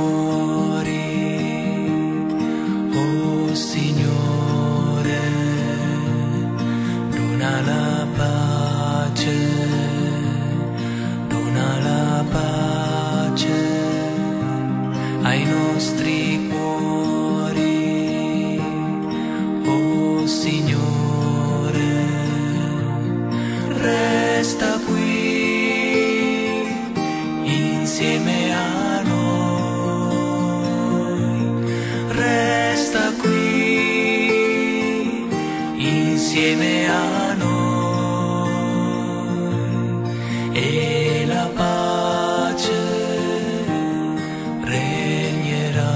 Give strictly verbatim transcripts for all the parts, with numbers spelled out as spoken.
cuori, oh Signore, dona la pace, dona la pace ai nostri cuori, oh Signore, resta qui insieme a noi, resta qui insieme a noi e la pace regnerà.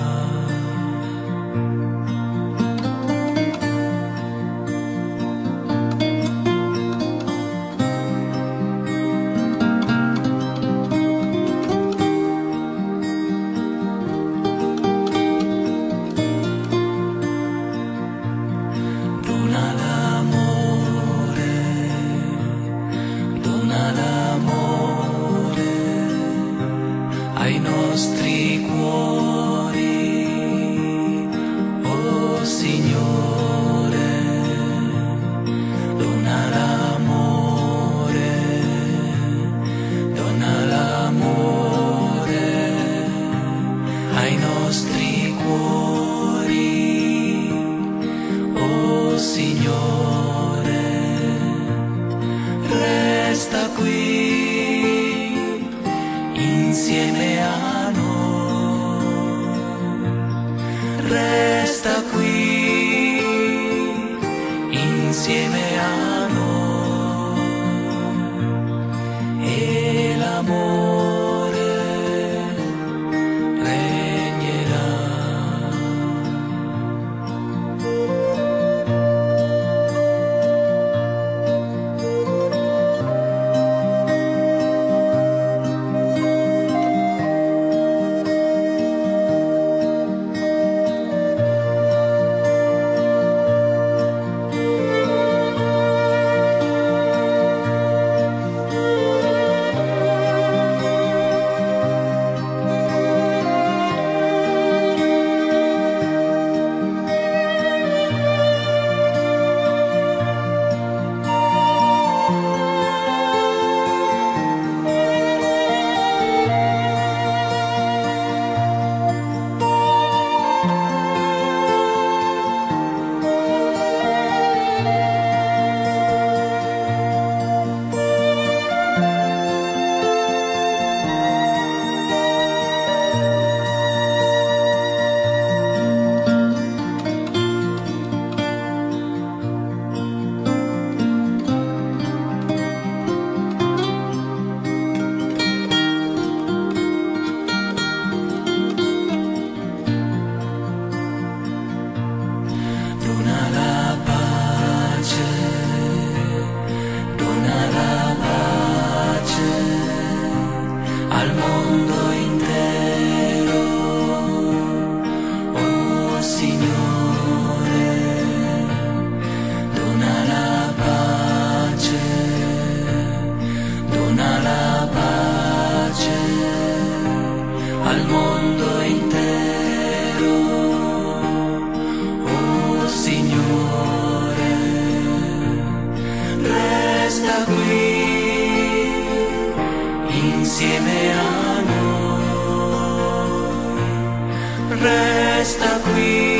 Dona l'amore, dona l'amore ai nostri cuori, oh Signore, dona l'amore, dona l'amore ai nostri cuori, oh Signore, resta qui insieme a noi, resta qui insieme a noi e l'amore regnerà. Dona la pace, dona la pace al mondo intero, oh Signore, dona la pace, dona la pace al mondo intero, oh Signore, resta qui insieme a noi, resta qui